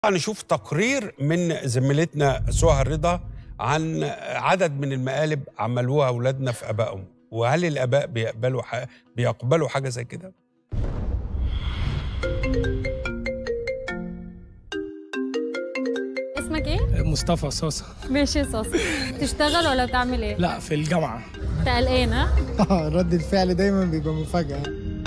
نشوف تقرير من زميلتنا سهى رضا عن عدد من المقالب عملوها أولادنا في آبائهم، وهل الآباء بيقبلوا حاجة زي كده؟ اسمك ايه؟ مصطفى صاصة. ماشي يا صاصة. تشتغل ولا بتعمل ايه؟ لا في الجامعة. انت قلقان ها؟ رد الفعل دايما بيبقى مفاجأة.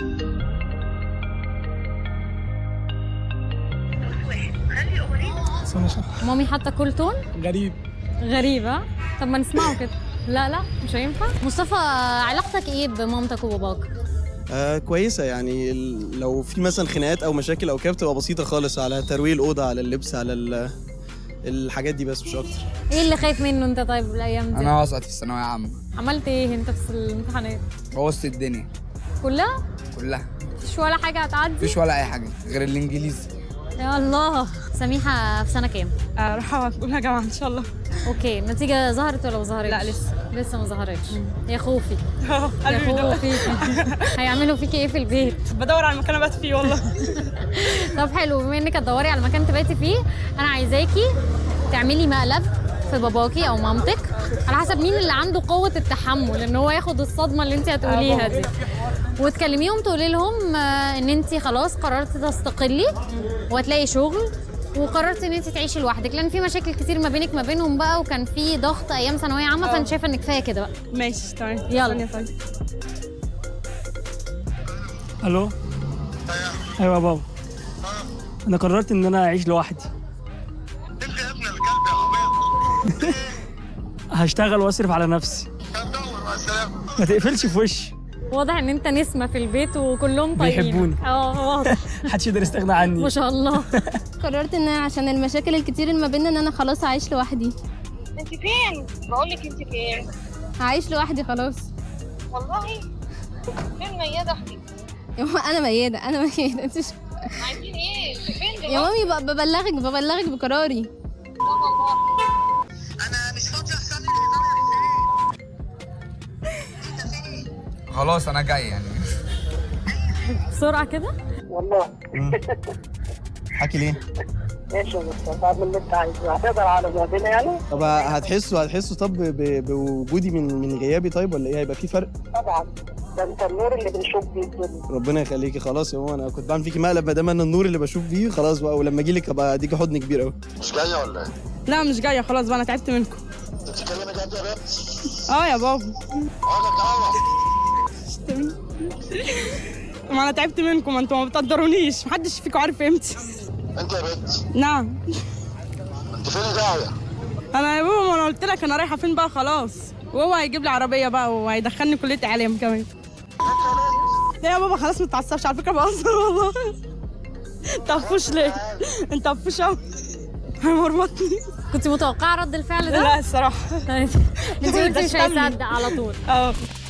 مامي حاطة كل تون؟ غريب. غريبة؟ طب ما نسمعه كده. لا مش هينفع. مصطفى، علاقتك ايه بمامتك وباباك؟ كويسة يعني لو في مثلا خناقات أو مشاكل أو كده بتبقى بسيطة خالص، على ترويق الأوضة، على اللبس، على الحاجات دي، بس مش أكتر. ايه اللي خايف منه أنت طيب الأيام دي؟ أنا هسقط في الثانوية عامة. عملت ايه أنت في الامتحانات؟ بوظت الدنيا. كلها؟ كلها. مفيش ولا حاجة هتعدي؟ مفيش ولا أي حاجة غير الإنجليزي. يا الله. سميحة في سنة كام؟ راح أقولها جامعة إن شاء الله. اوكي، النتيجة ظهرت ولا ما ظهرتش؟ لا لسه ما ظهرتش. يا خوفي. قلبي يا خوفي. هيعملوا فيكي ايه في البيت؟ بدور على مكان أبات فيه والله. طب حلو، بما انك هتدوري على مكان تباتي فيه، انا عايزاكي تعملي مقلب في باباكي او مامتك، على حسب مين اللي عنده قوة التحمل ان هو ياخد الصدمة اللي انت هتقوليها دي، وتكلميهم تقولي لهم ان انت خلاص قررتي تستقلي وهتلاقي شغل، وقررتي ان انت تعيشي لوحدك، لان في مشاكل كتير ما بينك ما بينهم بقى، وكان في ضغط ايام ثانويه عامه، فانا شايفه ان كفايه كده بقى. ماشي تمام. يلا. طيب. الو. ايوه يا بابا. انا قررت ان انا اعيش لوحدي. انت يا ابن الكلب يا عبيط. هشتغل واصرف على نفسي. هندور مع السلامه. ما تقفلش في وشي. واضح ان انت نسمه في البيت وكلهم طيبين. بيحبوني. واضح. محدش يقدر يستغنى عني. ما شاء الله. قررت ان انا عشان المشاكل الكتير اللي ما بيننا ان انا خلاص هعيش لوحدي. انت فين؟ بقول لك انت فين؟ هعيش لوحدي خلاص. والله فين ميادة اختي؟ يا ماما انا ميادة انت عايزين ايه؟ انت فين دلوقتي؟ يا مامي ببلغك بقراري. لا والله انا مش فاضي احسن لي الهزار يا حسين. انت فين؟ خلاص أنا جاي يعني. بسرعه كده. والله حكي ليه؟ ماشي بس بعمل اللي انت عايزه، هتقدر على بعضنا يعني؟ طب هتحسوا طب بوجودي من غيابي طيب، ولا إيه؟ هيبقى في فرق؟ طبعا، ده انت النور اللي بنشوف بيه الدنيا. ربنا يخليكي. خلاص يا ماما، أنا كنت بعمل فيكي مقلب، ما دام أنا النور اللي بشوف بيه خلاص بقى، ولما أجي لك أبقى أديكي حضن كبير أوي. مش جايه ولا ايه؟ لا مش جاية خلاص بقى، أنا تعبت منكم. انت بتتكلمي جد يا بنت؟ يا بابا. ما أنا تعبت منكم، أنتوا ما بتقدرونيش، محدش فيكم عارف قيمتي. انت يا بنت؟ نعم. انت فين داعيه؟ أنا يا بابا، ما أنا قلت لك أنا رايحة فين بقى خلاص، وهو هيجيب لي عربية بقى وهيدخلني كلية إعلام كمان. لا يا بابا خلاص، ما تتعصبش، على فكرة بهزر والله. أنت هفوش ليه؟ أنت هفوش أوي. هيمرمطني. كنت متوقعه رد الفعل ده؟ لا الصراحة. انت قلتي مش هيصدق على طول.